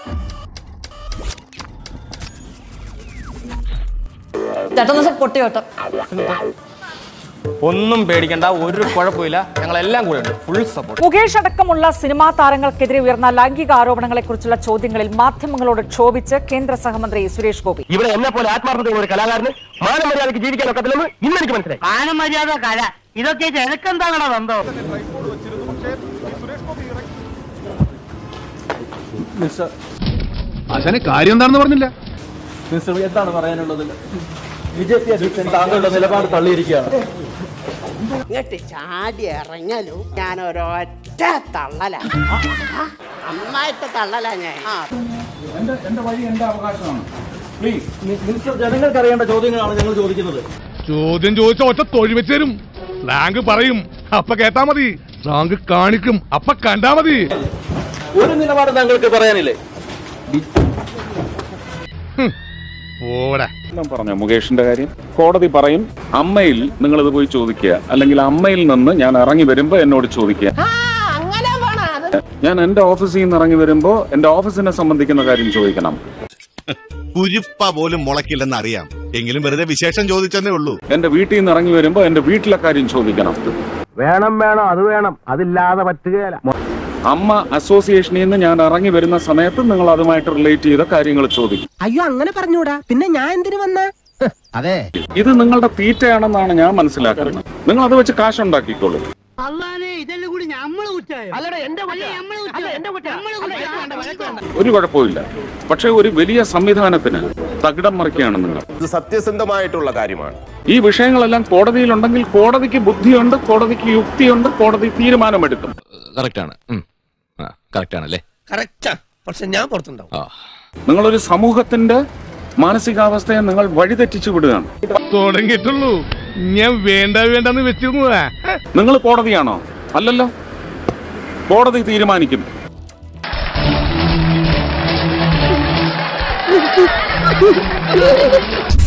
പൊട്ടിയോട്ടോ ഒന്നും പേടിക്കണ്ട, ഒരു കുഴപ്പമില്ല, ഞങ്ങളെല്ലാം കൂടെ ഉണ്ട്, ഫുൾ സപ്പോർട്ട്. മുകേഷ് അടക്കമുള്ള സിനിമാ താരങ്ങൾക്കെതിരെ ഉയർന്ന ലൈംഗിക ആരോപണങ്ങളെക്കുറിച്ചുള്ള ചോദ്യങ്ങളിൽ മാധ്യമങ്ങളോട് ക്ഷോഭിച്ച് കേന്ദ്ര സഹമന്ത്രി സുരേഷ് ഗോപി. ഇവിടെ എന്നെ പോലെ ആത്മാർത്ഥതയുള്ള ഒരു കലാകാരന് മാനമര്യാദയ്ക്ക് ജീവിക്കാൻ ഒക്കത്തില്ലെന്ന് ഇന്ന് എനിക്ക് മനസ്സിലായി. മാനമര്യാദ കല ഇതൊക്കെ എനക്കെന്താണോ ബന്ധം? ആശാനെ കാര്യം എന്താണെന്ന് പറഞ്ഞില്ല. എന്താണ് പറയാനുള്ളത്? ബിജെപി അധ്യക്ഷൻ താങ്കളുടെ നിലപാട് തള്ളിയിരിക്കുകയാണ്. ഇങ്ങോട്ട് ചാടി ഇറങ്ങലും ഞാൻ ഒരൊറ്റ തള്ളല, നന്നായിട്ട് തള്ളല. ഞാൻ എന്റെ വഴി എന്റെ അവകാശമാണ്. പ്ലീസ് മിനിസ്റ്റർ, ജനങ്ങൾക്ക് അറിയേണ്ട ചോദ്യങ്ങളാണ് ഞങ്ങൾ ചോദിക്കുന്നത്. ചോദ്യം ചോദിച്ച ഒറ്റ തൊഴിൽ വെച്ച് തരും. സ്ലാങ് പറയും, അപ്പ കേട്ടാ മതി. സ്ലാങ് കാണിക്കും, അപ്പ കണ്ടാ മതി. ഒരു നിലപാട് താങ്കൾക്ക് പറയാനില്ലേ? പറഞ്ഞ മുകേഷിന്റെ കാര്യം കോടതി പറയും, അമ്മയിൽ നിങ്ങളിത് പോയി ചോദിക്കുക, അല്ലെങ്കിൽ അമ്മയിൽ നിന്ന് ഞാൻ ഇറങ്ങി വരുമ്പോ എന്നോട് ചോദിക്കുക. ഞാൻ എന്റെ ഓഫീസിൽ നിന്ന് ഇറങ്ങി വരുമ്പോ എന്റെ ഓഫീസിനെ സംബന്ധിക്കുന്ന കാര്യം ചോദിക്കണം. കുരിപ്പ പോലും മുളക്കില്ലെന്ന് അറിയാം, എങ്കിലും വെറുതെ വിശേഷം ചോദിച്ചെന്നേ ഉള്ളൂ. എന്റെ വീട്ടിൽ നിന്ന് ഇറങ്ങി വരുമ്പോ എന്റെ വീട്ടിലെ കാര്യം ചോദിക്കണം. വേണം അത് വേണം, അതില്ലാതെ പറ്റുകയില്ല. അമ്മ അസോസിയേഷനിൽ നിന്ന് ഞാൻ ഇറങ്ങി വരുന്ന സമയത്ത് നിങ്ങൾ അതുമായിട്ട് റിലേറ്റ് ചെയ്ത കാര്യങ്ങൾ ചോദിക്കും. അയ്യോ അങ്ങനെ പറഞ്ഞൂടാ, പിന്നെ ഞാൻ എന്തിനു വന്ന? അതെ, ഇത് നിങ്ങളുടെ തീറ്റയാണെന്നാണ് ഞാൻ മനസ്സിലാക്കുന്നത്. നിങ്ങൾ അത് വെച്ച് കാശുണ്ടാക്കിക്കോളൂ. ഒരു കുഴപ്പമില്ല, പക്ഷെ ഒരു വലിയ സംവിധാനത്തിന് തകിടം മറിക്കുകയാണ് നിങ്ങൾ. ഇത് സത്യസന്ധമായിട്ടുള്ള കാര്യമാണ്. ഈ വിഷയങ്ങളെല്ലാം കോടതിയിലുണ്ടെങ്കിൽ കോടതിക്ക് ബുദ്ധിയുണ്ട്, കോടതിക്ക് യുക്തിയുണ്ട്, കോടതി തീരുമാനമെടുക്കും. കറക്റ്റാണല്ലേ? പക്ഷെ ഞാൻ പുറത്തുണ്ടാവും. നിങ്ങളൊരു സമൂഹത്തിന്റെ മാനസികാവസ്ഥയെ നിങ്ങൾ വഴിതെറ്റിച്ചു വിടുകയാണ്. തുടങ്ങിയിട്ടുള്ളൂ, ഞാൻ വേണ്ടെന്ന് വെച്ചിരുന്നതാ. നിങ്ങൾ കോടതിയാണോ? അല്ലല്ലോ, കോടതി തീരുമാനിക്കും.